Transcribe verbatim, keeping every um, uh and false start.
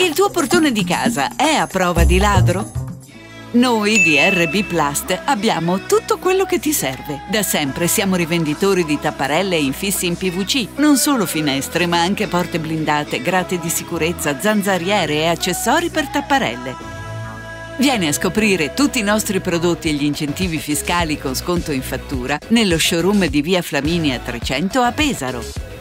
Il tuo portone di casa è a prova di ladro? Noi di R B Plast abbiamo tutto quello che ti serve. Da sempre siamo rivenditori di tapparelle e infissi in P V C. Non solo finestre, ma anche porte blindate, grate di sicurezza, zanzariere e accessori per tapparelle. Vieni a scoprire tutti i nostri prodotti e gli incentivi fiscali con sconto in fattura nello showroom di via Flaminia trecento a Pesaro.